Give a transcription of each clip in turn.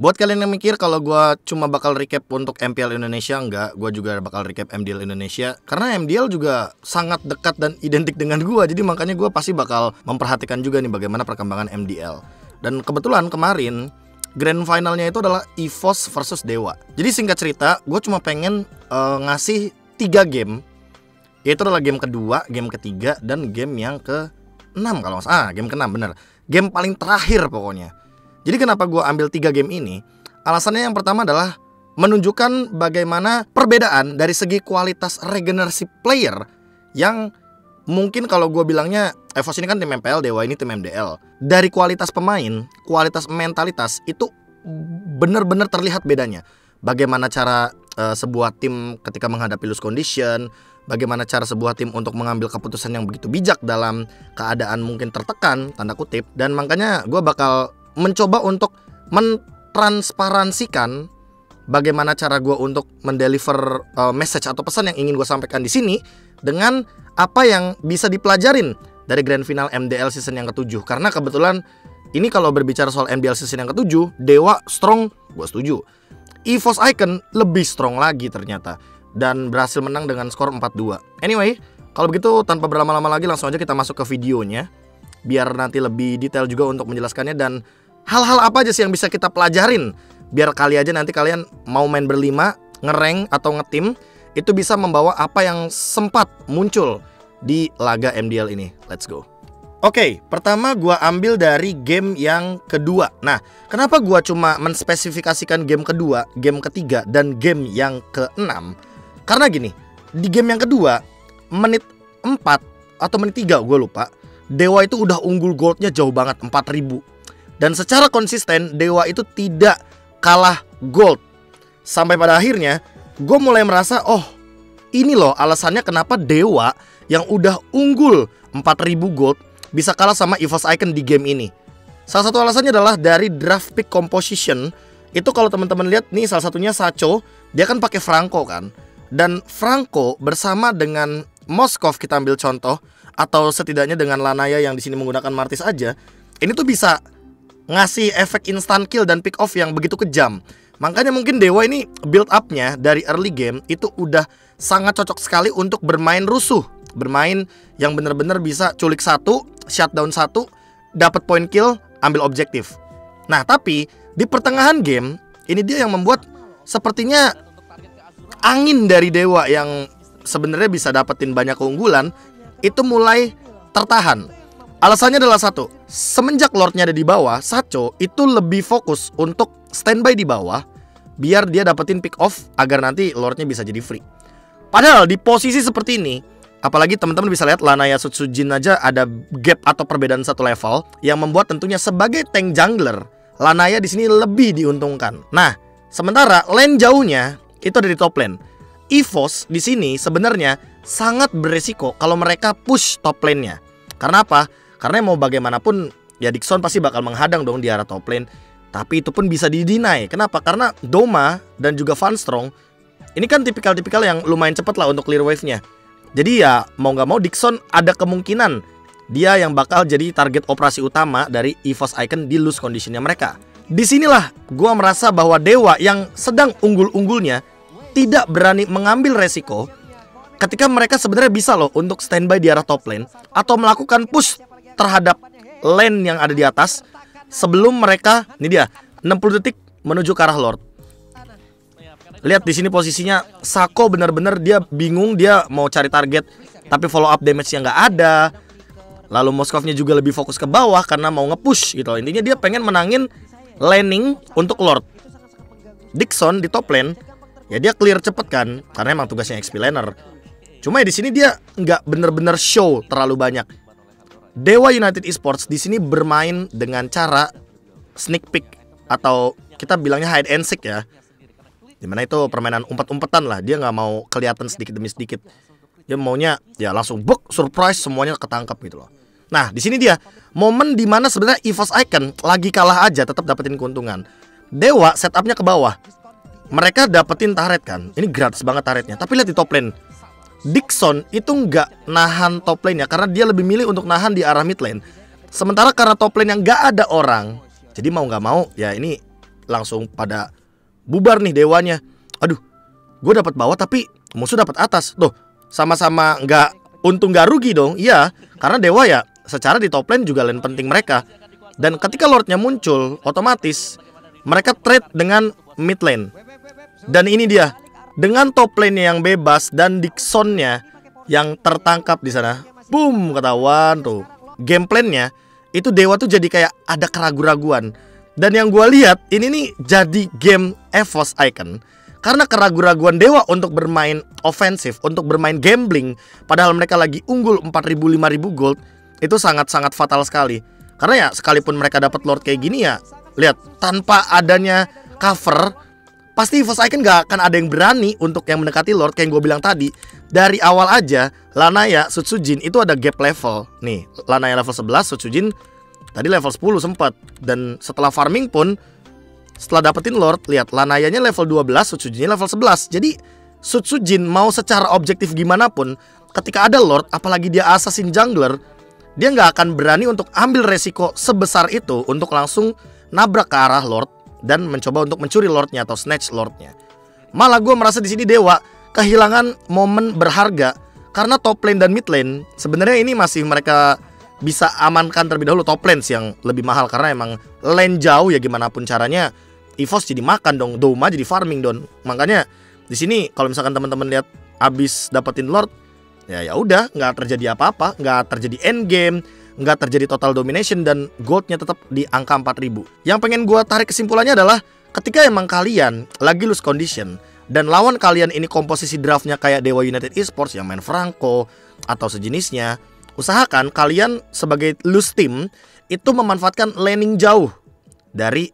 Buat kalian yang mikir kalau gue cuma bakal recap untuk MPL Indonesia, enggak, gue juga bakal recap MDL Indonesia. Karena MDL juga sangat dekat dan identik dengan gue. Jadi makanya gue pasti bakal memperhatikan juga nih bagaimana perkembangan MDL. Dan kebetulan kemarin grand finalnya itu adalah EVOS versus Dewa. Jadi singkat cerita, gue cuma pengen ngasih 3 game. Yaitu adalah game kedua, game ketiga, dan game yang ke-6 kalau nggak salah. Game ke-6 bener. Game paling terakhir pokoknya. Jadi kenapa gue ambil 3 game ini? Alasannya yang pertama adalah menunjukkan bagaimana perbedaan dari segi kualitas regenerasi player. Yang mungkin kalau gue bilangnya EVOS ini kan tim MPL, Dewa ini tim MDL. Dari kualitas pemain, kualitas mentalitas itu benar-benar terlihat bedanya. Bagaimana cara sebuah tim ketika menghadapi lose condition, bagaimana cara sebuah tim untuk mengambil keputusan yang begitu bijak dalam keadaan mungkin tertekan, tanda kutip. Dan makanya gue bakal mencoba untuk mentransparansikan bagaimana cara gue untuk mendeliver message atau pesan yang ingin gue sampaikan di sini dengan apa yang bisa dipelajarin dari grand final MDL season yang ke-7. Karena kebetulan ini kalau berbicara soal MDL season yang ke-7, Dewa strong, gue setuju. EVOS Icon lebih strong lagi ternyata, dan berhasil menang dengan skor 4-2. Anyway, kalau begitu tanpa berlama-lama lagi langsung aja kita masuk ke videonya, biar nanti lebih detail juga untuk menjelaskannya. Dan hal-hal apa aja sih yang bisa kita pelajarin, biar kali aja nanti kalian mau main berlima, ngerank atau ngetim, itu bisa membawa apa yang sempat muncul di laga MDL ini. Let's go. Oke, pertama gua ambil dari game yang kedua. Nah, kenapa gua cuma menspesifikasikan game kedua, game ketiga, dan game yang ke-6? Karena gini, di game yang kedua, menit 4 atau menit 3 gue lupa, Dewa itu udah unggul goldnya jauh banget, 4000. Dan secara konsisten Dewa itu tidak kalah gold. Sampai pada akhirnya gue mulai merasa, oh ini loh alasannya kenapa Dewa yang udah unggul 4000 gold bisa kalah sama EVOS Icon di game ini. Salah satu alasannya adalah dari draft pick composition. Itu kalau teman-teman lihat nih, salah satunya Sacho, dia kan pakai Franco kan. Dan Franco bersama dengan Moskov kita ambil contoh, atau setidaknya dengan Lanaya yang di sini menggunakan Martis aja, ini tuh bisa ngasih efek instant kill dan pick off yang begitu kejam. Makanya mungkin Dewa ini build up-nya dari early game itu udah sangat cocok sekali untuk bermain rusuh, bermain yang bener-bener bisa culik 1, shutdown 1, dapat point kill, ambil objektif. Nah tapi di pertengahan game ini dia yang membuat sepertinya angin dari Dewa yang sebenarnya bisa dapetin banyak keunggulan itu mulai tertahan. Alasannya adalah satu, semenjak Lordnya ada di bawah, Sacho itu lebih fokus untuk standby di bawah biar dia dapetin pick off agar nanti Lordnya bisa jadi free. Padahal di posisi seperti ini, apalagi teman-teman bisa lihat Lanaya Sutsujin aja ada gap atau perbedaan 1 level yang membuat tentunya sebagai tank jungler Lanaya di sini lebih diuntungkan. Nah, sementara lane jauhnya itu ada di top lane. EVOS di sini sebenarnya sangat beresiko kalau mereka push top lane-nya. Karena apa? Karena mau bagaimanapun ya Dixon pasti bakal menghadang dong di arah top lane. Tapi itu pun bisa di-deny. Kenapa? Karena Doma dan juga Van Strong ini kan tipikal-tipikal yang lumayan cepat lah untuk clear wave-nya. Jadi ya mau nggak mau Dixon ada kemungkinan dia yang bakal jadi target operasi utama dari EVOS Icon di lose condition-nya mereka. Disinilah gua merasa bahwa Dewa yang sedang unggul-unggulnya tidak berani mengambil resiko ketika mereka sebenarnya bisa loh untuk standby di arah top lane atau melakukan push terhadap lane yang ada di atas sebelum mereka, ini dia, 60 detik menuju ke arah Lord. Lihat di sini posisinya Sako benar-benar dia bingung, dia mau cari target tapi follow up damage-nya nggak ada. Lalu Moskovnya juga lebih fokus ke bawah karena mau nge-push gitu. Intinya dia pengen menangin laning untuk Lord. Dixon di top lane ya dia clear cepet kan karena emang tugasnya XP laner. Cuma ya di sini dia nggak bener-bener show terlalu banyak. Dewa United Esports di sini bermain dengan cara sneak peek atau kita bilangnya hide and seek ya. Dimana itu permainan umpet-umpetan lah. Dia nggak mau kelihatan sedikit demi sedikit. Dia maunya ya langsung book surprise semuanya ketangkap gitu loh. Nah di sini dia momen dimana sebenarnya EVOS Icon lagi kalah aja tetap dapetin keuntungan. Dewa setupnya ke bawah. Mereka dapetin turret kan. Ini gratis banget turretnya. Tapi lihat di top lane, Dixon itu nggak nahan top lane ya, karena dia lebih milih untuk nahan di arah mid lane. Sementara karena top lane yang nggak ada orang, jadi mau nggak mau ya ini langsung pada bubar nih dewanya. Aduh, gue dapat bawah tapi musuh dapat atas. Tuh, sama-sama nggak untung nggak rugi dong. Iya, karena dewa ya secara di top lane juga lane penting mereka. Dan ketika lordnya muncul, otomatis mereka trade dengan mid lane. Dan ini dia, dengan top lane yang bebas dan Dixonnya yang tertangkap di sana. Boom, ketahuan tuh. Game plan-nya itu dewa tuh jadi kayak ada keraguan-raguan. Dan yang gue lihat ini nih jadi game EVOS Icon karena keraguan-raguan dewa untuk bermain ofensif, untuk bermain gambling, padahal mereka lagi unggul 4.000 5.000 gold, itu sangat-sangat fatal sekali. Karena ya sekalipun mereka dapat lord kayak gini ya, lihat tanpa adanya cover, pasti EVOS Icon gak akan ada yang berani untuk yang mendekati lord kayak yang gue bilang tadi. Dari awal aja Lanaya, Sutsujin itu ada gap level. Nih, Lanaya level 11, Sutsujin tadi level 10 sempat. Dan setelah farming pun, setelah dapetin lord, lihat Lanayanya level 12, Sutsujinnya level 11. Jadi Sutsujin mau secara objektif gimana pun, ketika ada lord, apalagi dia assassin jungler, dia nggak akan berani untuk ambil resiko sebesar itu untuk langsung nabrak ke arah lord dan mencoba untuk mencuri lordnya atau snatch lordnya. Malah gue merasa di sini dewa kehilangan momen berharga karena top lane dan mid lane sebenarnya ini masih mereka bisa amankan terlebih dahulu. Top lane yang lebih mahal karena emang lane jauh ya, gimana pun caranya EVOS jadi makan dong, Doma jadi farming dong. Makanya di sini kalau misalkan teman-teman lihat abis dapetin lord, ya udah nggak terjadi apa-apa, nggak terjadi end game, nggak terjadi total domination, dan goldnya tetap di angka 4.000. Yang pengen gue tarik kesimpulannya adalah ketika emang kalian lagi lose condition dan lawan kalian ini komposisi draftnya kayak Dewa United Esports yang main Franco atau sejenisnya, usahakan kalian sebagai loose team itu memanfaatkan laning jauh dari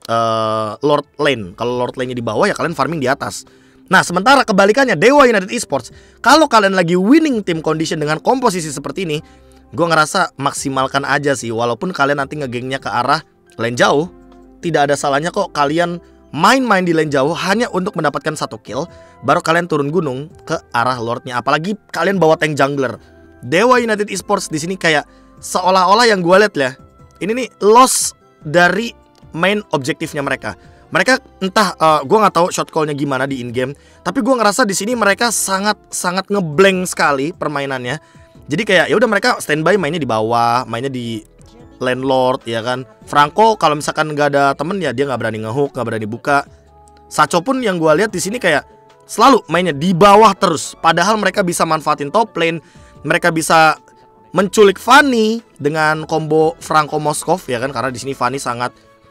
Lord lane. Kalau Lord lane-nya di bawah ya kalian farming di atas. Nah sementara kebalikannya Dewa United Esports, kalau kalian lagi winning team condition dengan komposisi seperti ini, gue ngerasa maksimalkan aja sih. Walaupun kalian nanti ngegengnya ke arah lane jauh, tidak ada salahnya kok kalian main-main di lane jauh hanya untuk mendapatkan 1 kill, baru kalian turun gunung ke arah lordnya. Apalagi kalian bawa tank jungler. Dewa United Esports di sini kayak seolah-olah yang gue lihat ya, ini nih loss dari main objektifnya mereka. Mereka entah gue nggak tahu shot callnya gimana di in game, tapi gue ngerasa di sini mereka sangat ngeblank sekali permainannya. Jadi kayak ya udah mereka standby mainnya di bawah, mainnya di landlord ya kan. Franco kalau misalkan nggak ada temen ya dia nggak berani ngehook, nggak berani buka. Sacho pun yang gue lihat di sini kayak selalu mainnya di bawah terus. Padahal mereka bisa manfaatin top lane, mereka bisa menculik Fanny dengan combo Franco Moskov ya kan, karena di sini Fanny sangat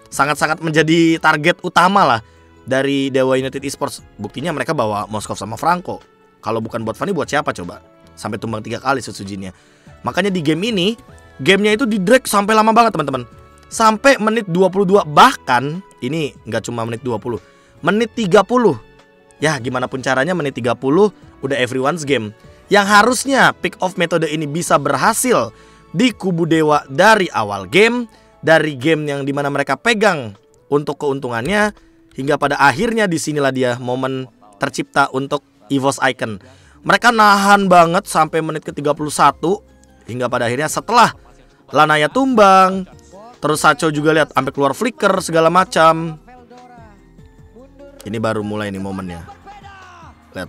menjadi target utama lah dari Dewa United Esports. Buktinya mereka bawa Moskov sama Franco. Kalau bukan buat Fanny buat siapa coba? Sampai tumbang 3 kali Sutsujinnya. Makanya di game ini, gamenya itu di drag sampai lama banget teman-teman. Sampai menit 22, bahkan ini nggak cuma menit 20, menit 30. Ya gimana pun caranya menit 30 udah everyone's game. Yang harusnya pick off metode ini bisa berhasil di kubu Dewa dari awal game, dari game yang dimana mereka pegang untuk keuntungannya, hingga pada akhirnya disinilah dia momen tercipta untuk EVOS Icon. Mereka nahan banget sampai menit ke-31, hingga pada akhirnya setelah Lanaya tumbang, terus Sacho juga lihat sampai keluar flicker segala macam. Ini baru mulai nih momennya. Lihat.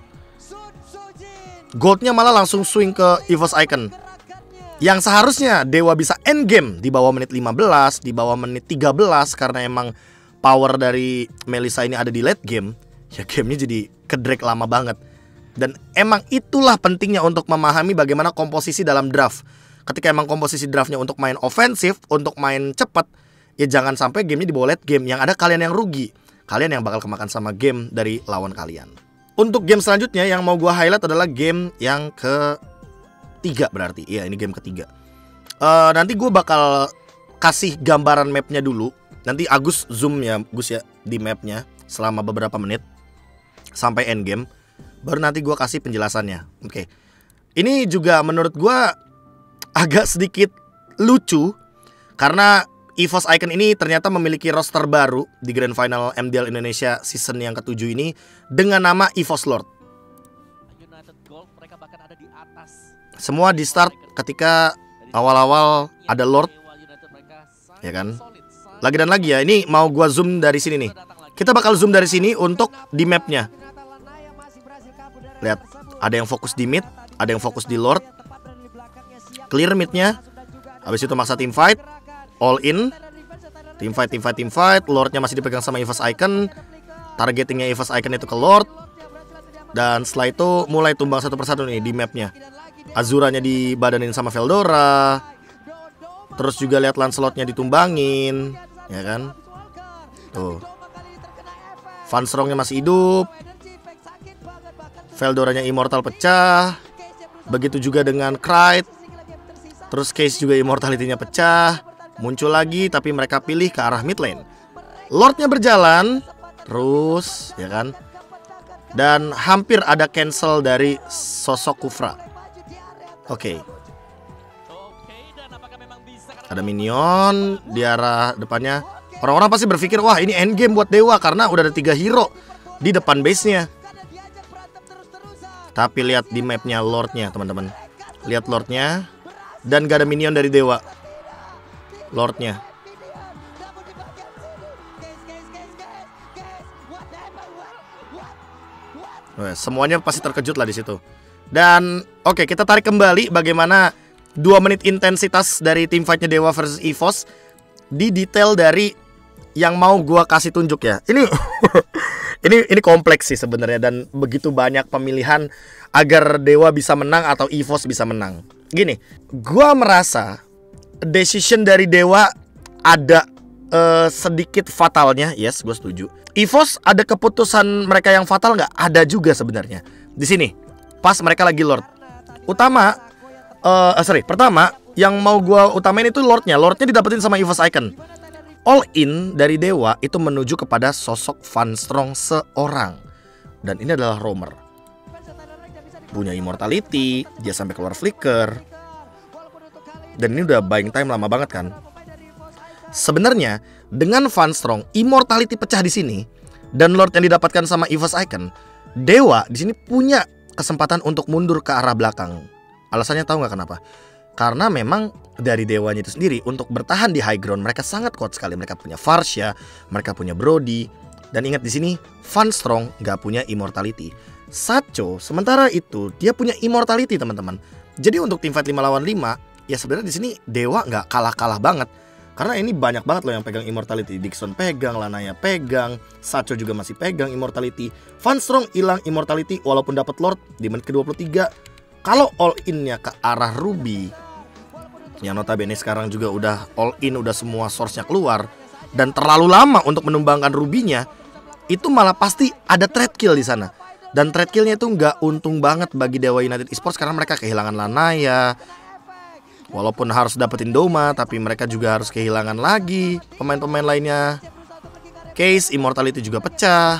Goldnya malah langsung swing ke EVOS Icon. Yang seharusnya Dewa bisa end game di bawah menit 15, di bawah menit 13, karena emang power dari Melissa ini ada di late game. Ya gamenya jadi kedrag lama banget. Dan emang itulah pentingnya untuk memahami bagaimana komposisi dalam draft. Ketika emang komposisi draftnya untuk main ofensif, untuk main cepat, ya jangan sampai gamenya dibawa late game. Yang ada kalian yang rugi, kalian yang bakal kemakan sama game dari lawan kalian. Untuk game selanjutnya yang mau gua highlight adalah game yang ketiga berarti. Iya ini game ketiga. Nanti gue bakal kasih gambaran mapnya dulu. Nanti Agus zoom ya Gus ya di mapnya selama beberapa menit sampai end game. Baru nanti gue kasih penjelasannya. Oke. Ini juga menurut gue agak sedikit lucu karena EVOS Icon ini ternyata memiliki roster baru di Grand Final MDL Indonesia season yang ke-7 ini dengan nama EVOS Lord. Semua di start ketika awal-awal ada Lord, ya kan? Lagi dan lagi ya, ini mau gua zoom dari sini nih. Kita bakal zoom dari sini untuk di mapnya. Lihat, ada yang fokus di mid, ada yang fokus di Lord. Clear midnya. Habis itu maksa team fight, all in. Team fight. Lordnya masih dipegang sama EVOS Icon. Targetingnya EVOS Icon itu ke Lord. Dan setelah itu mulai tumbang satu persatu nih di mapnya. Azuranya dibadanin sama Veldora. Terus juga lihat Lancelotnya ditumbangin, ya kan? Tuh. Van Strongnya masih hidup. Veldoranya immortal pecah. Begitu juga dengan Krayt. Terus Case juga immortality-nya pecah. Muncul lagi tapi mereka pilih ke arah mid lane. Lordnya berjalan terus, ya kan? Dan hampir ada cancel dari sosok Kufra. Oke. Ada minion di arah depannya. Orang-orang pasti berpikir, wah ini endgame buat Dewa karena udah ada 3 hero di depan base-nya. Tapi lihat di mapnya Lordnya, teman-teman. Lihat Lordnya. Dan gak ada minion dari Dewa. Lordnya. Semuanya pasti terkejut lah di situ. Dan oke, kita tarik kembali bagaimana 2 menit intensitas dari teamfightnya Dewa versus EVOS. Di detail dari yang mau gua kasih tunjuk ya. Ini ini kompleks sih sebenarnya, dan begitu banyak pemilihan agar Dewa bisa menang atau EVOS bisa menang. Gini, gua merasa decision dari Dewa ada sedikit fatalnya. Yes, gue setuju. EVOS ada keputusan mereka yang fatal nggak? Ada juga sebenarnya. Di sini, pas mereka lagi Lord. Pertama, yang mau gua utamain itu Lordnya. Lordnya didapetin sama EVOS Icon. All in dari Dewa itu menuju kepada sosok Van Strong seorang. Dan ini adalah roamer. Punya immortality, dia sampai keluar flicker. Dan ini udah buying time lama banget kan. Sebenarnya dengan Van Strong immortality pecah di sini dan Lord yang didapatkan sama EVOS Icon, Dewa di sini punya kesempatan untuk mundur ke arah belakang. Alasannya tahu nggak kenapa? Karena memang dari Dewanya itu sendiri untuk bertahan di high ground mereka sangat kuat sekali. Mereka punya Varsha, mereka punya Brody. Dan ingat di sini Van Strong nggak punya immortality. Sacho sementara itu dia punya immortality, teman-teman. Jadi untuk teamfight 5 lawan 5, ya sebenarnya di sini Dewa nggak kalah-kalah banget. Karena ini banyak banget loh yang pegang immortality. Dixon pegang, Lanaya pegang, Sacho juga masih pegang immortality. Van Strong hilang immortality walaupun dapat Lord di menit ke-23. Kalau all in-nya ke arah Ruby, yang notabene sekarang juga udah all in, udah semua source-nya keluar, dan terlalu lama untuk menumbangkan Ruby-nya, itu malah pasti ada trade kill di sana. Dan trade kill-nya itu nggak untung banget bagi Dewa United Esports karena mereka kehilangan Lanaya. Walaupun harus dapetin Doma, tapi mereka juga harus kehilangan lagi pemain-pemain lainnya. Case immortality juga pecah.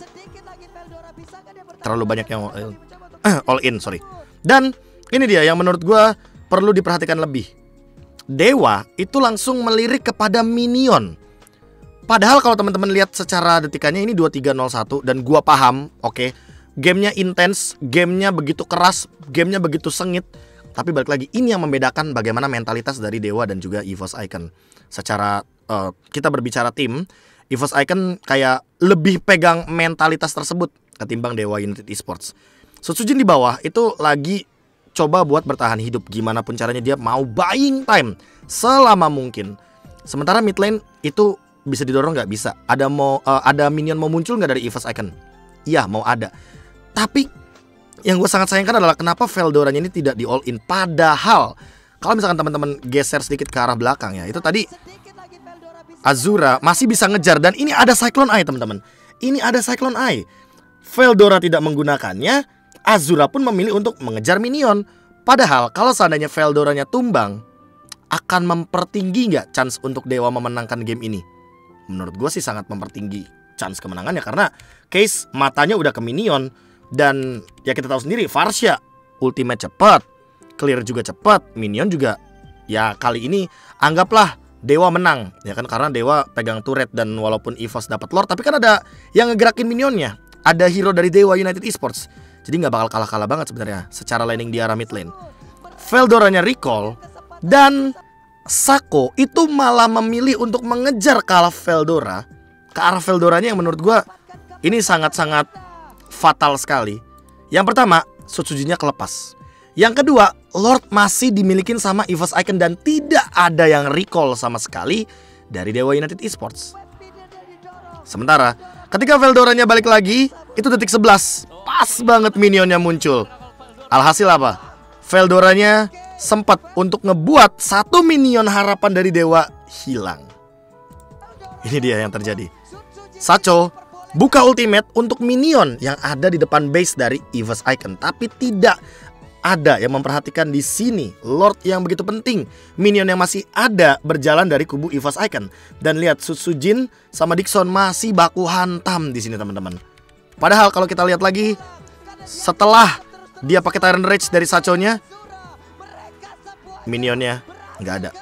Terlalu banyak yang all in, sorry. Dan ini dia yang menurut gue perlu diperhatikan lebih. Dewa itu langsung melirik kepada minion. Padahal kalau teman-teman lihat secara detikannya ini 2301 dan gua paham, oke, gamenya intens, gamenya begitu keras, gamenya begitu sengit. Tapi balik lagi, ini yang membedakan bagaimana mentalitas dari Dewa dan juga EVOS Icon. Secara kita berbicara tim, EVOS Icon kayak lebih pegang mentalitas tersebut ketimbang Dewa United Esports. Sutsujin di bawah itu lagi coba buat bertahan hidup, gimana pun caranya dia mau buying time selama mungkin. Sementara mid lane itu bisa didorong nggak? Bisa. Ada minion mau muncul nggak dari EVOS Icon? Iya, mau ada. Tapi yang gue sangat sayangkan adalah kenapa Veldoranya ini tidak di all in. Padahal kalau misalkan teman-teman geser sedikit ke arah belakang ya, itu tadi Azura masih bisa ngejar. Dan ini ada Cyclone Eye, teman-teman. Ini ada Cyclone Eye. Veldora tidak menggunakannya, Azura pun memilih untuk mengejar minion. Padahal kalau seandainya Veldoranya tumbang, akan mempertinggi nggak chance untuk Dewa memenangkan game ini? Menurut gue sih sangat mempertinggi chance kemenangannya, karena Case matanya udah ke minion. Dan ya kita tahu sendiri, Varsha ultimate cepat, clear juga cepat, minion juga. Ya kali ini anggaplah Dewa menang, ya kan, karena Dewa pegang turret. Dan walaupun EVOS dapat Lord, tapi kan ada yang ngegerakin minionnya. Ada hero dari Dewa United Esports. Jadi nggak bakal kalah-kalah banget sebenarnya secara laning di arah mid lane. Veldoranya recall, dan Sako itu malah memilih untuk mengejar kalah Veldora ke arah Veldoranya yang menurut gue ini sangat-sangat fatal sekali. Yang pertama, Sotsujinya kelepas. Yang kedua, Lord masih dimilikin sama EVOS Icon dan tidak ada yang recall sama sekali dari Dewa United Esports. Sementara ketika Veldoranya balik lagi, itu detik 11, pas banget minionnya muncul. Alhasil apa? Veldoranya sempat untuk ngebuat satu minion harapan dari Dewa hilang. Ini dia yang terjadi. Sacho buka ultimate untuk minion yang ada di depan base dari EVOS Icon, tapi tidak ada yang memperhatikan di sini Lord yang begitu penting. Minion yang masih ada berjalan dari kubu EVOS Icon. Dan lihat Sutsujin sama Dixon masih baku hantam di sini teman-teman. Padahal kalau kita lihat lagi, setelah dia pakai Tyrant Rage dari Sacho-nya, minionnya nggak ada.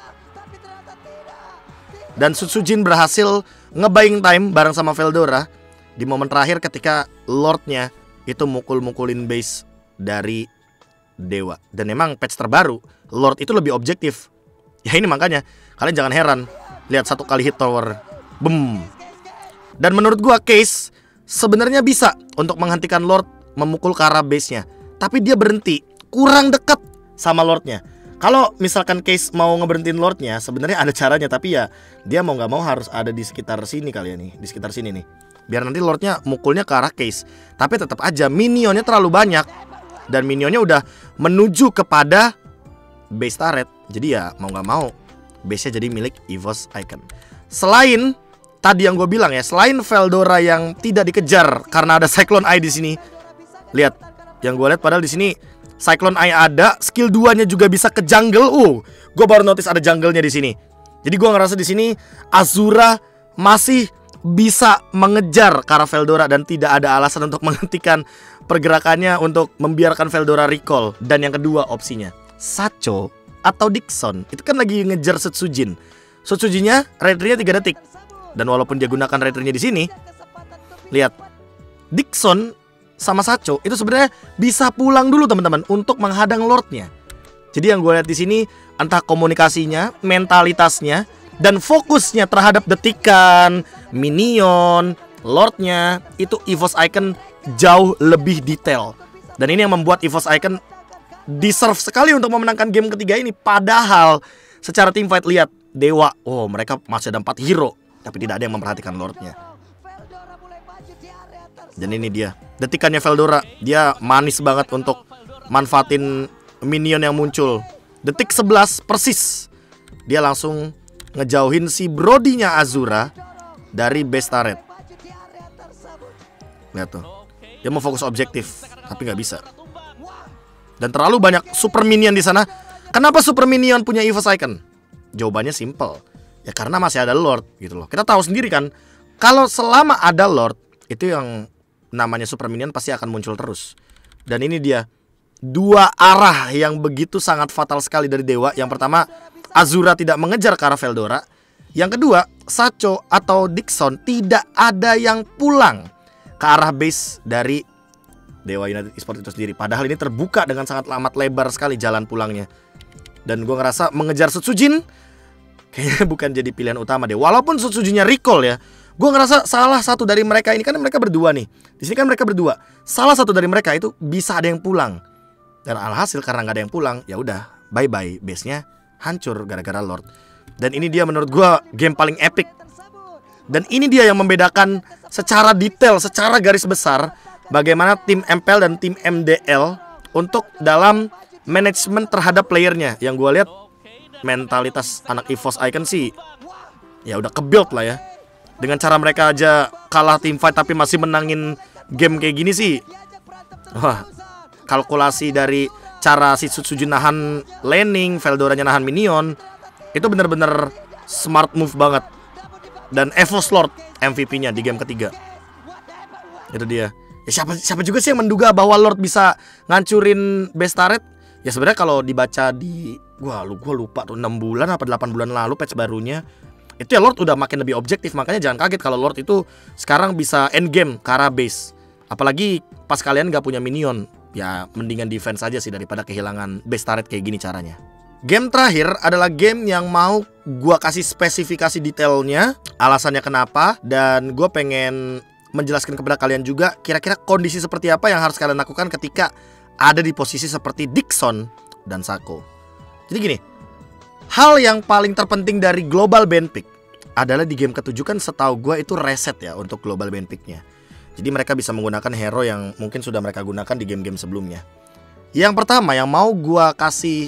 Dan Sutsujin berhasil nge-buying time bareng sama Veldora di momen terakhir ketika Lordnya itu mukul-mukulin base dari Dewa. Dan memang patch terbaru Lord itu lebih objektif. Ya ini makanya kalian jangan heran lihat satu kali hit tower, boom. Dan menurut gua Case sebenarnya bisa untuk menghentikan Lord memukul ke arah base-nya, tapi dia berhenti kurang dekat sama Lordnya. Kalau misalkan Case mau ngeberhentiin Lordnya, sebenarnya ada caranya, tapi ya dia mau nggak mau harus ada di sekitar sini kali ya nih, di sekitar sini nih. Biar nanti Lordnya mukulnya ke arah Case. Tapi tetap aja minionnya terlalu banyak dan minionnya udah menuju kepada base turret. Jadi ya mau nggak mau base-nya jadi milik EVOS Icon. Selain tadi yang gue bilang ya, selain Veldora yang tidak dikejar karena ada Cyclone Eye di sini. Lihat, yang gue lihat padahal di sini Cyclone Eye ada, skill 2-nya juga bisa ke jungle. Gue baru notice ada jungle-nya di sini. Jadi gue ngerasa di sini Azura masih bisa mengejar ke arah Veldora dan tidak ada alasan untuk menghentikan pergerakannya untuk membiarkan Veldora recall. Dan yang kedua opsinya, Sacho atau Dixon itu kan lagi ngejar Sutsujin. Sutsujinnya retry-nya 3 detik. Dan walaupun dia gunakan retry-nya di sini, lihat, Dixon sama Sacho itu sebenarnya bisa pulang dulu teman-teman untuk menghadang Lordnya. Jadi yang gue lihat di sini entah komunikasinya, mentalitasnya, dan fokusnya terhadap detikan, minion, Lordnya itu EVOS Icon jauh lebih detail. Dan ini yang membuat EVOS Icon deserve sekali untuk memenangkan game ketiga ini. Padahal secara teamfight lihat Dewa, mereka masih ada 4 hero, tapi tidak ada yang memperhatikan Lordnya. Dan ini dia detikannya Veldora. Dia manis banget untuk manfaatin minion yang muncul. Detik 11 persis dia langsung ngejauhin si Brody-nya Azura dari base turret. Lihat tuh, dia mau fokus objektif tapi nggak bisa. Dan terlalu banyak super minion di sana. Kenapa super minion punya EVOS Icon? Jawabannya simple. Ya karena masih ada Lord gitu loh. Kita tahu sendiri kan, kalau selama ada Lord itu yang namanya super minion pasti akan muncul terus. Dan ini dia, 2 arah yang begitu sangat fatal sekali dari Dewa. Yang pertama, Azura tidak mengejar ke arah Veldora. Yang kedua, Sacho atau Dixon tidak ada yang pulang ke arah base dari Dewa United Esports itu sendiri. Padahal ini terbuka dengan sangat amat lebar sekali jalan pulangnya. Dan gue ngerasa mengejar Sutsujin kayaknya bukan jadi pilihan utama deh. Walaupun Sutsujinnya recall ya, gue ngerasa salah satu dari mereka ini, kan mereka berdua nih. Di sini kan mereka berdua. Salah satu dari mereka itu bisa ada yang pulang. Dan alhasil karena nggak ada yang pulang, ya udah bye bye, base-nya hancur gara-gara Lord. Dan ini dia menurut gue game paling epic. Dan ini dia yang membedakan secara detail, secara garis besar bagaimana tim MPL dan tim MDL untuk dalam manajemen terhadap playernya. Yang gue lihat mentalitas anak EVOS Icon sih ya udah ke-build lah ya. Dengan cara mereka aja kalah teamfight tapi masih menangin game kayak gini sih, wah, kalkulasi dari cara si Sutsujin nahan laning, Veldoranya nahan minion, itu bener-bener smart move banget. Dan EVOS Lord MVP-nya di game ketiga. Itu dia. Ya siapa juga sih yang menduga bahwa Lord bisa ngancurin base turret? Ya sebenarnya kalau dibaca di gua lupa tuh 6 bulan apa 8 bulan lalu patch barunya, itu ya Lord udah makin lebih objektif. Makanya jangan kaget kalau Lord itu sekarang bisa end game ke arah base. Apalagi pas kalian gak punya minion, ya mendingan defense aja sih daripada kehilangan base turret kayak gini caranya. Game terakhir adalah game yang mau gua kasih spesifikasi detailnya, alasannya kenapa, dan gua pengen menjelaskan kepada kalian juga kira-kira kondisi seperti apa yang harus kalian lakukan ketika ada di posisi seperti Dixon dan Sako. Jadi gini, hal yang paling terpenting dari global ban pick adalah di game ketujuh kan setahu gue itu reset ya untuk global ban picknya. Jadi mereka bisa menggunakan hero yang mungkin sudah mereka gunakan di game-game sebelumnya. Yang pertama yang mau gue kasih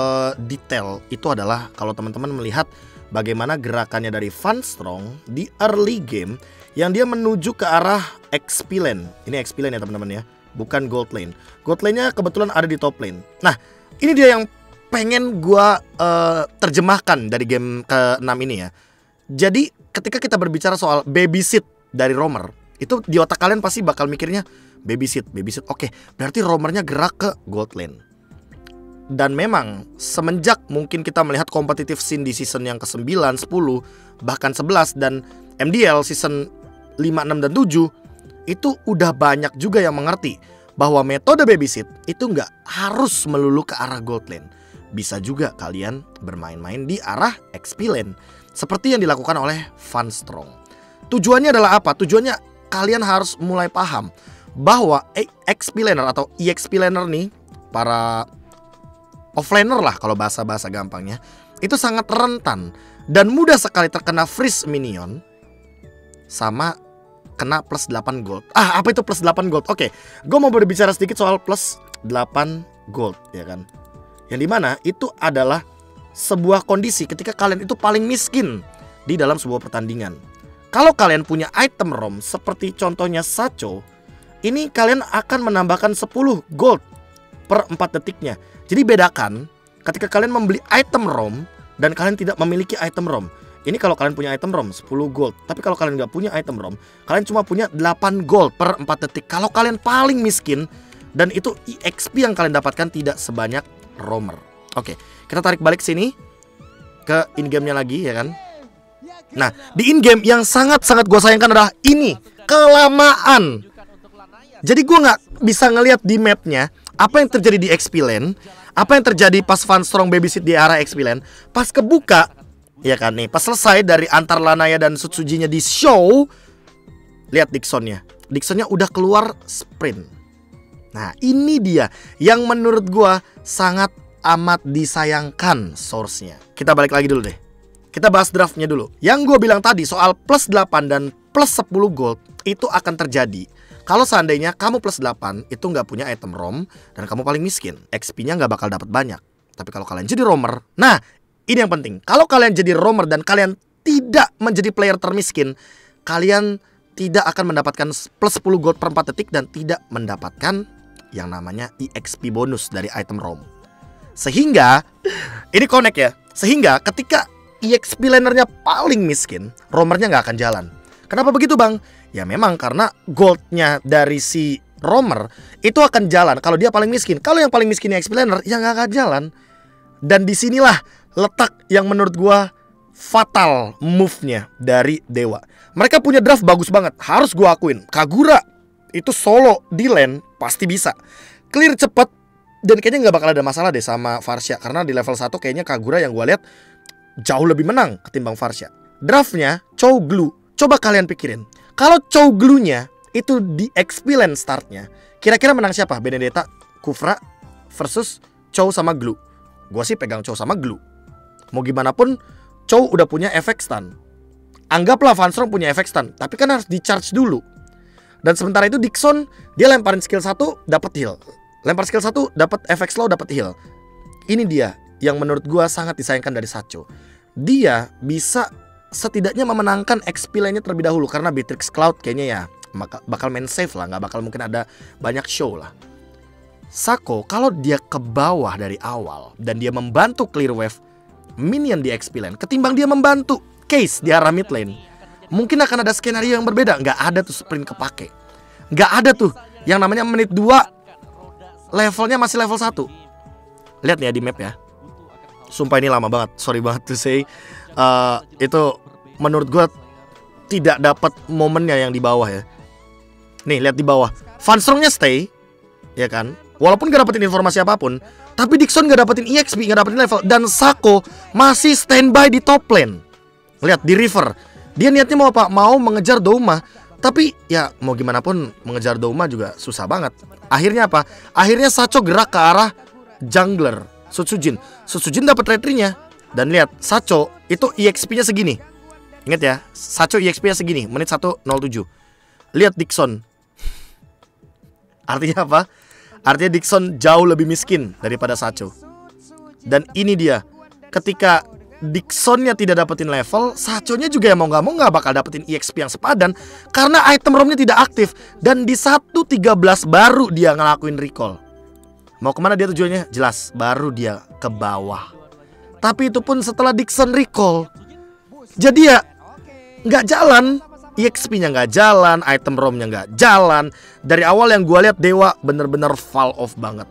detail itu adalah kalau teman-teman melihat bagaimana gerakannya dari Van Strong di early game yang dia menuju ke arah XP lane. Ini XP lane ya teman-teman ya, bukan gold lane. Gold lane-nya kebetulan ada di top lane. Nah, ini dia yang pengen gua terjemahkan dari game ke-6 ini ya. Jadi ketika kita berbicara soal babysit dari roamer, itu di otak kalian pasti bakal mikirnya babysit. Oke, berarti roamernya gerak ke gold lane. Dan memang semenjak mungkin kita melihat competitive scene di season yang ke-9, 10, bahkan 11 dan MDL season 5, 6, dan 7, itu udah banyak juga yang mengerti bahwa metode babysit itu nggak harus melulu ke arah gold lane. Bisa juga kalian bermain-main di arah XP lane seperti yang dilakukan oleh Van Strong. Tujuannya adalah apa? Tujuannya kalian harus mulai paham bahwa XP laner atau EXP laner nih, para offlaner lah kalau bahasa-bahasa gampangnya, itu sangat rentan dan mudah sekali terkena freeze minion sama kena plus 8 gold. Apa itu plus 8 gold? Oke, gue mau berbicara sedikit soal plus 8 gold ya kan. Yang dimana itu adalah sebuah kondisi ketika kalian itu paling miskin di dalam sebuah pertandingan. Kalau kalian punya item ROM seperti contohnya Sacho, ini kalian akan menambahkan 10 gold per 4 detiknya. Jadi bedakan ketika kalian membeli item ROM dan kalian tidak memiliki item ROM. Ini kalau kalian punya item ROM 10 gold. Tapi kalau kalian nggak punya item ROM, kalian cuma punya 8 gold per 4 detik. Kalau kalian paling miskin, dan itu EXP yang kalian dapatkan tidak sebanyak roamer. Oke, kita tarik balik sini ke in-game-nya lagi ya kan. Nah, di in-game yang sangat-sangat gue sayangkan adalah ini, kelamaan. Jadi gue nggak bisa ngelihat di mapnya apa yang terjadi di XP lane, apa yang terjadi pas Van Strong babysit di arah XP lane. Pas kebuka, ya kan nih, pas selesai dari antar Lanaya dan Sutsujinya di show, lihat Dixonnya udah keluar sprint. Nah, ini dia yang menurut gua sangat amat disayangkan source-nya. Kita balik lagi dulu deh. Kita bahas draftnya dulu. Yang gua bilang tadi soal plus 8 dan plus 10 gold itu akan terjadi kalau seandainya kamu plus 8 itu nggak punya item ROM dan kamu paling miskin. XP-nya nggak bakal dapat banyak. Tapi kalau kalian jadi roamer, nah ini yang penting. Kalau kalian jadi roamer dan kalian tidak menjadi player termiskin, kalian tidak akan mendapatkan plus 10 gold per 4 detik dan tidak mendapatkan yang namanya EXP bonus dari item ROM. Sehingga ini connect ya. Sehingga ketika EXP lanernya paling miskin, roamernya nggak akan jalan. Kenapa begitu bang? Ya memang karena goldnya dari si roamer itu akan jalan kalau dia paling miskin. Kalau yang paling miskin EXP laner, ya nggak akan jalan. Dan disinilah letak yang menurut gua fatal move-nya dari Dewa. Mereka punya draft bagus banget, harus gua akuin. Kagura itu solo di lane pasti bisa clear cepet. Dan kayaknya nggak bakal ada masalah deh sama Varsha. Karena di level 1 kayaknya Kagura yang gua lihat jauh lebih menang ketimbang Varsha. Draftnya Chow Glue. Coba kalian pikirin, kalau Chow Glue-nya itu di XP lane startnya, kira-kira menang siapa? Benedetta, Kufra versus Chow sama Glue. Gua sih pegang Chow sama Glue. Mau gimana pun Chow udah punya efek stun. Anggaplah Van Strong punya efek stun, tapi kan harus di charge dulu. Dan sementara itu Dixon dia lemparin skill 1 dapat heal. Lempar skill 1 dapat efek slow, dapat heal. Ini dia yang menurut gua sangat disayangkan dari Sacho. Dia bisa setidaknya memenangkan XP lainnya terlebih dahulu karena Beatrix Cloud kayaknya ya bakal main safe lah, nggak bakal mungkin ada banyak show lah. Sako kalau dia ke bawah dari awal dan dia membantu clear wave minion di XP lane ketimbang dia membantu Case di arah mid lane, mungkin akan ada skenario yang berbeda. Nggak ada tuh sprint kepake, nggak ada tuh yang namanya menit 2 levelnya masih level 1. Lihat ya di map ya. Sumpah ini lama banget, sorry banget to say. Itu menurut gue tidak dapat momennya yang di bawah ya. Nih lihat di bawah, Van Strongnya stay, ya kan? walaupun gak dapetin informasi apapun, tapi Dixon gak dapetin EXP, gak dapetin level. Dan Shaco masih standby di top lane. Lihat di river, dia niatnya mau apa? Mau mengejar Douma. Tapi ya mau gimana pun mengejar Douma juga susah banget. Akhirnya apa? Akhirnya Shaco gerak ke arah jungler Sutsujin. Sutsujin dapat retry-nya. Dan lihat, Shaco itu EXP-nya segini. Ingat ya, Shaco EXP-nya segini, menit 1:07. Lihat Dixon. Artinya apa? Artinya Dixon jauh lebih miskin daripada Shaco. Dan ini dia, ketika Dixonnya tidak dapetin level, Shaco-nya juga yang mau nggak bakal dapetin EXP yang sepadan, karena item ROM-nya tidak aktif. Dan di 1:13 baru dia ngelakuin recall. Mau kemana dia tujuannya? Jelas, baru dia ke bawah. Tapi itu pun setelah Dixon recall. Jadi ya nggak jalan, EXP-nya nggak jalan, item ROM-nya nggak jalan. Dari awal yang gue lihat Dewa bener-bener fall off banget.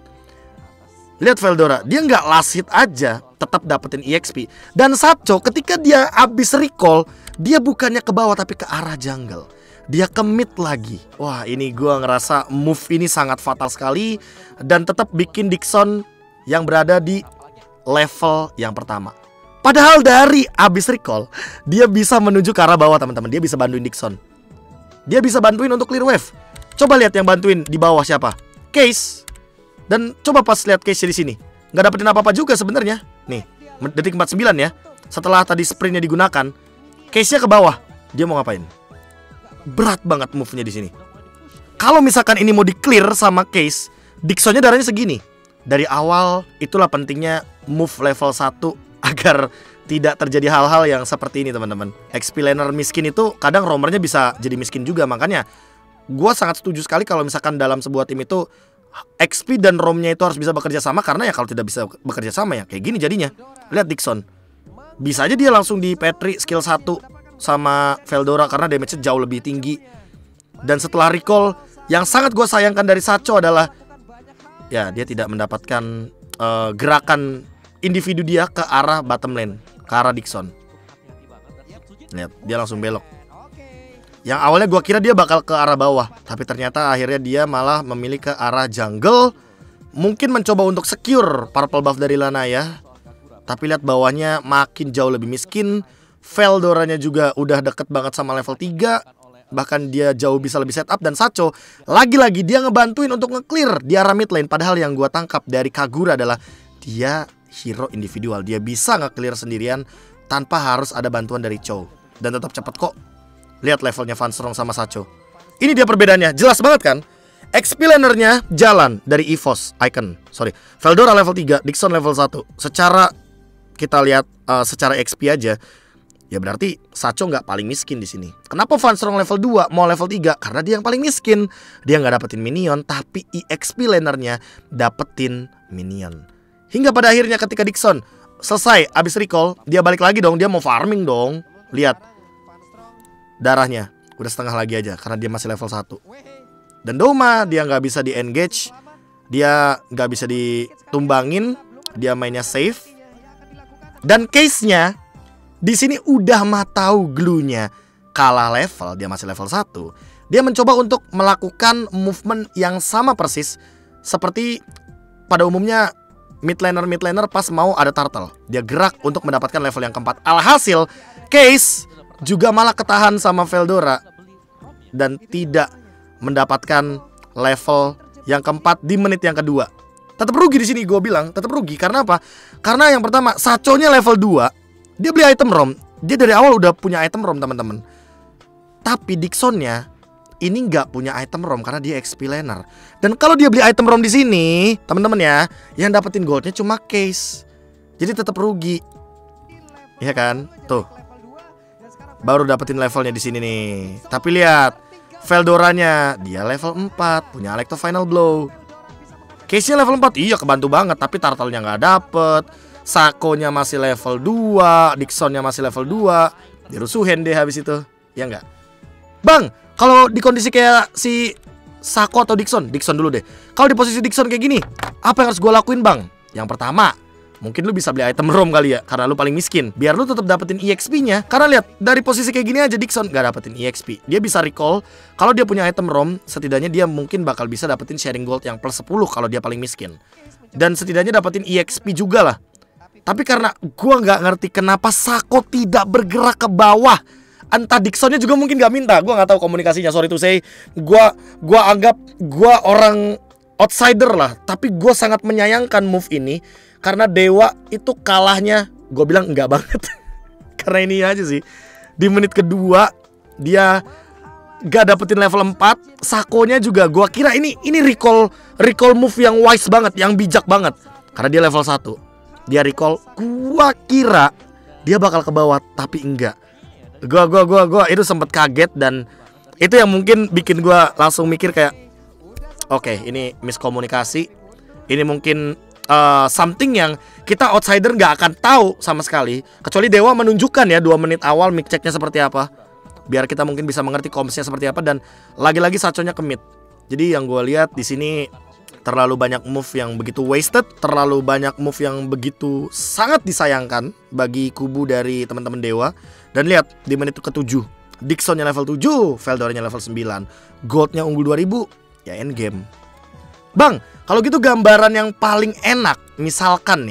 Lihat Veldora, dia nggak last hit aja, tetap dapetin EXP. Dan Shaco ketika dia abis recall, dia bukannya ke bawah tapi ke arah jungle. Dia ke mid lagi. Wah, ini gue ngerasa move ini sangat fatal sekali. Dan tetap bikin Dixon yang berada di level yang pertama. Padahal dari abis recall, dia bisa menuju ke arah bawah teman-teman. Dia bisa bantuin Dixon. Dia bisa bantuin untuk clear wave. Coba lihat yang bantuin di bawah siapa? Case. Dan coba pas lihat case di sini, nggak dapetin apa-apa juga sebenarnya. Nih, detik 49 ya. Setelah tadi sprintnya digunakan, case-nya ke bawah. Dia mau ngapain? Berat banget move-nya di sini. Kalau misalkan ini mau di-clear sama case, Dixonnya darahnya segini. Dari awal itulah pentingnya move level 1 agar tidak terjadi hal-hal yang seperti ini teman-teman. XP laner miskin itu kadang roamernya bisa jadi miskin juga. Makanya gue sangat setuju sekali kalau misalkan dalam sebuah tim itu XP dan ROM-nya itu harus bisa bekerja sama. Karena ya kalau tidak bisa bekerja sama ya kayak gini jadinya. Lihat Dixon, bisa aja dia langsung di Petri skill 1 sama Veldora karena damage-nya jauh lebih tinggi. Dan setelah recall, yang sangat gue sayangkan dari Shaco adalah ya dia tidak mendapatkan gerakan individu dia ke arah bottom lane, ke arah Dixon. Lihat, dia langsung belok. Yang awalnya gue kira dia bakal ke arah bawah, tapi ternyata akhirnya dia malah memilih ke arah jungle. Mungkin mencoba untuk secure purple buff dari Lana ya. Tapi lihat bawahnya makin jauh lebih miskin. Veldoranya juga udah deket banget sama level 3. Bahkan dia jauh bisa lebih setup. Dan Shaco lagi-lagi dia ngebantuin untuk nge-clear di arah mid lane. Padahal yang gue tangkap dari Kagura adalah dia hero individual. Dia bisa nge-clear sendirian tanpa harus ada bantuan dari Chow. Dan tetap cepet kok. Lihat levelnya Van Strong sama Shaco. Ini dia perbedaannya, jelas banget kan? XP lanernya jalan dari EVOS Icon. Veldora level 3, Dixon level 1. Secara kita lihat secara XP aja, ya berarti Shaco nggak paling miskin di sini. Kenapa Van Strong level 2 mau level 3? Karena dia yang paling miskin. Dia nggak dapetin minion, tapi EXP lanernya dapetin minion. Hingga pada akhirnya ketika Dixon selesai abis recall, dia balik lagi dong, dia mau farming dong. Lihat darahnya udah setengah lagi aja karena dia masih level 1. Dan Douma dia nggak bisa di engage, dia nggak bisa ditumbangin, dia mainnya safe. Dan case-nya di sini udah mah tahu glue-nya kalah level, dia masih level 1. Dia mencoba untuk melakukan movement yang sama persis seperti pada umumnya mid laner pas mau ada turtle. Dia gerak untuk mendapatkan level yang keempat. Alhasil case juga malah ketahan sama Veldora dan tidak mendapatkan level yang keempat di menit yang kedua. Tetap rugi di sini gue bilang, tetap rugi karena apa? Karena yang pertama, Shaco-nya level 2, dia beli item ROM. Dia dari awal udah punya item ROM teman-teman. Tapi Dixon-nya ini nggak punya item ROM karena dia XP laner. Dan kalau dia beli item ROM di sini, teman-teman ya, yang dapetin goldnya cuma case. Jadi tetap rugi. Iya kan? Tuh. Baru dapetin levelnya di sini nih. Tapi lihat, Veldoranya dia level 4, punya Alecto Final Blow. Case-nya level 4, iya kebantu banget. Tapi turtle-nya nggak dapet. Shaco-nya masih level 2, Dixon-nya masih level 2. Dirusuhin deh habis itu. Ya nggak? Bang, kalau di kondisi kayak si Shaco atau Dixon dulu deh. Kalau di posisi Dixon kayak gini, apa yang harus gue lakuin bang? Yang pertama, Mungkin lu bisa beli item ROM kali ya, karena lu paling miskin, biar lu tetap dapetin EXP-nya. Karena lihat, dari posisi kayak gini aja Dixon gak dapetin EXP. Dia bisa recall, kalau dia punya item ROM, setidaknya dia mungkin bakal bisa dapetin sharing gold yang plus 10 kalau dia paling miskin. Dan setidaknya dapetin EXP juga lah. Tapi karena gua nggak ngerti kenapa Sako tidak bergerak ke bawah. Entah Dixonnya juga mungkin gak minta, gua nggak tahu komunikasinya. Sorry to say, gua anggap gua orang outsider lah, tapi gua sangat menyayangkan move ini. Karena Dewa itu kalahnya, gue bilang enggak banget. Karena ini aja sih, di menit kedua dia gak dapetin level 4. Sakonya juga gue kira ini recall move yang wise banget, yang bijak banget. Karena dia level 1, dia recall. Gue kira dia bakal ke bawah, tapi enggak. Gue itu sempet kaget. Dan itu yang mungkin bikin gue langsung mikir kayak, oke, ini miskomunikasi. Ini mungkin something yang kita outsider nggak akan tahu sama sekali, kecuali Dewa menunjukkan ya 2 menit awal mic checknya seperti apa, biar kita mungkin bisa mengerti komsnya seperti apa. Dan lagi-lagi Saconya ke mid. Jadi yang gue lihat di sini terlalu banyak move yang begitu wasted, terlalu banyak move yang begitu sangat disayangkan bagi kubu dari teman-teman Dewa. Dan lihat di menit ke-7, Dixonnya level 7, Veldornya level 9, goldnya unggul 2000, ya endgame. Bang, kalau gitu gambaran yang paling enak, misalkan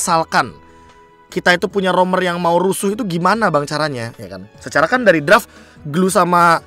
kita itu punya romer yang mau rusuh, itu gimana bang caranya, ya kan? Secara kan dari draft Glue sama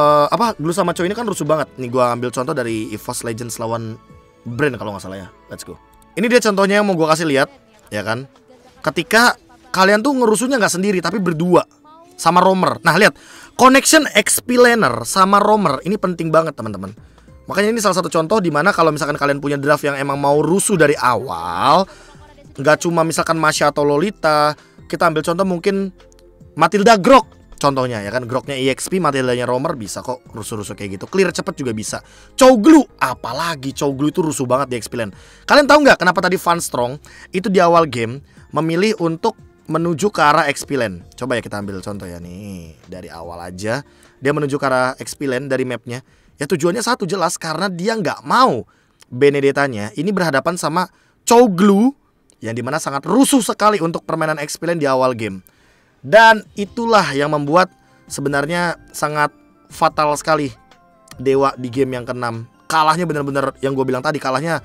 Glue sama Choi ini kan rusuh banget. Nih gua ambil contoh dari EVOS Legends lawan Brand kalau nggak salah ya. Let's go. Ini dia contohnya yang mau gua kasih lihat, ya kan? Ketika kalian tuh ngerusuhnya nggak sendiri, tapi berdua sama romer. Nah lihat, connection XP laner sama romer ini penting banget teman-teman. Makanya ini salah satu contoh dimana kalau misalkan kalian punya draft yang emang mau rusuh dari awal, nggak cuma misalkan Masya atau Lolita. Kita ambil contoh mungkin Matilda Grok contohnya, ya kan. Groknya EXP, Matildanya romer, bisa kok rusuh-rusuh kayak gitu. Clear cepet juga bisa. Chowglue, apalagi Chowglue itu rusuh banget di XP lane. Kalian tahu nggak kenapa tadi Van Strong itu di awal game memilih untuk menuju ke arah XP lane? Coba ya kita ambil contoh ya nih. Dari awal aja dia menuju ke arah XP lane dari mapnya. Ya tujuannya satu jelas, karena dia nggak mau Benedettanya ini berhadapan sama Chowglue yang dimana sangat rusuh sekali untuk permainan XP lane di awal game. Dan itulah yang membuat sebenarnya sangat fatal sekali Dewa di game yang ke-6. Kalahnya bener-bener yang gue bilang tadi, kalahnya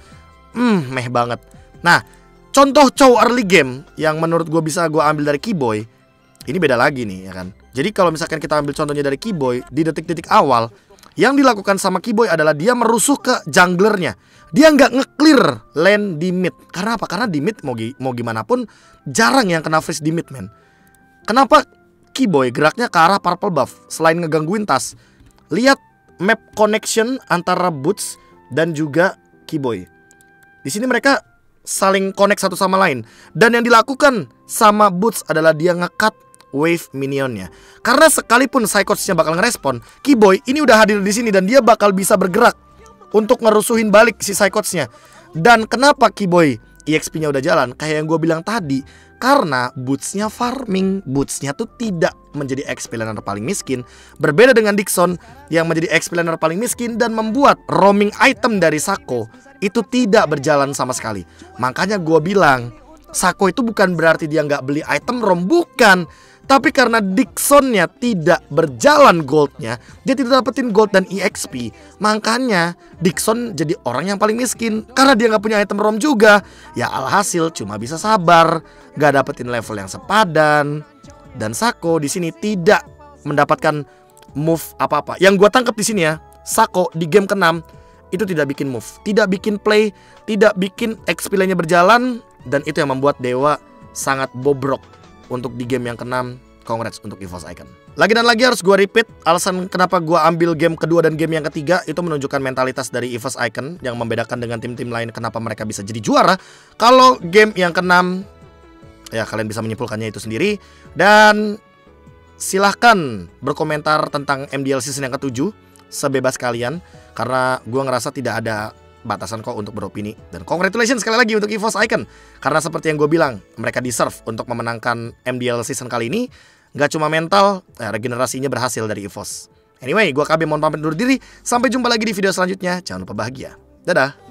meh banget. Nah, contoh Chow early game yang menurut gue bisa gue ambil dari Keyboy, ini beda lagi nih, ya kan. Jadi kalau misalkan kita ambil contohnya dari Keyboy, di detik-detik awal yang dilakukan sama Keyboy adalah dia merusuh ke junglernya. Dia nggak nge-clear lane di mid. Karena apa? Karena di mid mau gimana pun jarang yang kena freeze di mid, men. Kenapa Keyboy geraknya ke arah purple buff selain ngegangguin tas? Lihat map connection antara Boots dan juga Keyboy. Di sini mereka saling connect satu sama lain. Dan yang dilakukan sama Boots adalah dia nge-cut wave minionnya. Karena sekalipun Psychots-nya bakal ngerespon, Keyboy ini udah hadir di sini dan dia bakal bisa bergerak untuk ngerusuhin balik si Psychots-nya. Dan kenapa Keyboy EXP-nya udah jalan? Kayak yang gue bilang tadi, karena Boots-nya farming. Boots-nya tuh tidak menjadi XP laner paling miskin, berbeda dengan Dixon yang menjadi XP laner paling miskin dan membuat roaming item dari Sako itu tidak berjalan sama sekali. Makanya gue bilang, Sako itu bukan berarti dia nggak beli item ROM, bukan. Tapi karena Dixonnya tidak berjalan goldnya, dia tidak dapetin gold dan EXP. Makanya Dixon jadi orang yang paling miskin, karena dia nggak punya item ROM juga. Ya alhasil cuma bisa sabar, nggak dapetin level yang sepadan. Dan Sako di sini tidak mendapatkan move apa-apa. Yang gue tangkap di sini ya, Sako di game ke-6 itu tidak bikin move, tidak bikin play, tidak bikin XP lainnya berjalan. Dan itu yang membuat Dewa sangat bobrok untuk di game yang ke-6. Congrats untuk EVOS Icon. Lagi dan lagi harus gue repeat, alasan kenapa gue ambil game kedua dan game yang ketiga itu menunjukkan mentalitas dari EVOS Icon yang membedakan dengan tim-tim lain, kenapa mereka bisa jadi juara. Kalau game yang ke-6, ya kalian bisa menyimpulkannya itu sendiri. Dan silahkan berkomentar tentang MDL season yang ke-7 sebebas kalian, karena gue ngerasa tidak ada batasan kok untuk beropini. Dan congratulations sekali lagi untuk EVOS Icon, karena seperti yang gue bilang, mereka deserve untuk memenangkan MDL season kali ini. Gak cuma mental, regenerasinya berhasil dari EVOS. Anyway, gue KB mohon pamit undur diri. Sampai jumpa lagi di video selanjutnya. Jangan lupa bahagia. Dadah.